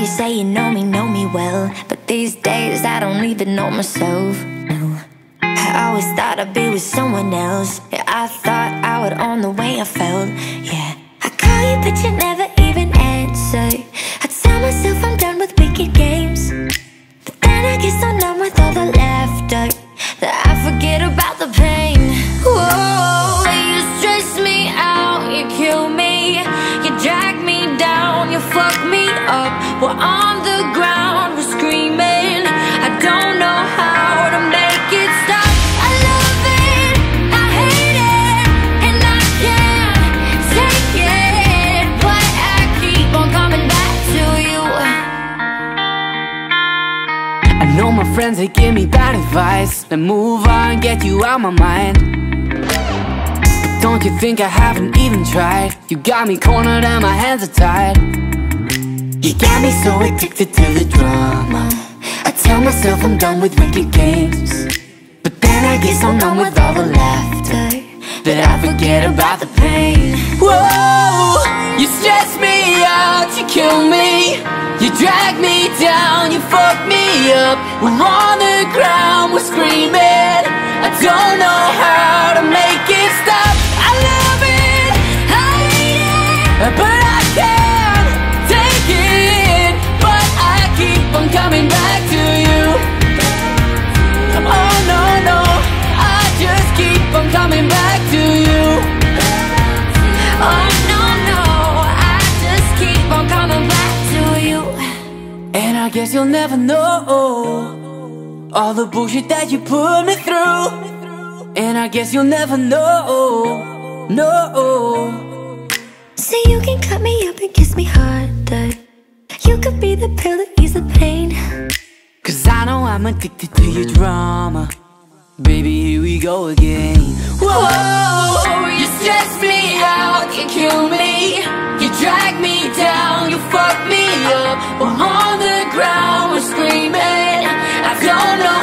say you know me well, but these days I don't even know myself, no. I always thought I'd be with someone else. Yeah, I thought I would own the way I felt, yeah. I call you but you never even answer. I tell myself I'm done with wicked games, but then I get so numb with all the laughter that I forget about the pain. Whoa, you stress me out, you kill me, you drag me down, you fuck me up. We're on the ground, we're screaming. I don't know how to make it stop. I love it, I hate it, and I can't take it, but I keep on coming back to you. I know my friends, they give me bad advice, then move on, get you out my mind. But don't you think I haven't even tried? You got me cornered and my hands are tied. You got me so addicted to the drama. I tell myself I'm done with wicked games, but then I get so numb with all the laughter that I forget about the pain. Whoa, you stress me out, you kill me, you drag me down, you fuck me up. We're on the ground, we're screaming. I don't know how to make it stop. I love it, I hate it, but I can't take it, but I keep on coming back to you. Oh no, no, I just keep on coming back to you. Oh no, no, I just keep on coming back to you. And I guess you'll never know all the bullshit that you put me through. And I guess you'll never know, no. So you can cut me up and kiss me harder. You could be the pill that ease the pain. Cause I know I'm addicted to your drama. Baby, here we go again. Whoa, you stress me out, you kill me, you drag me down, you fuck me up. We're on the ground, we're screaming. I don't know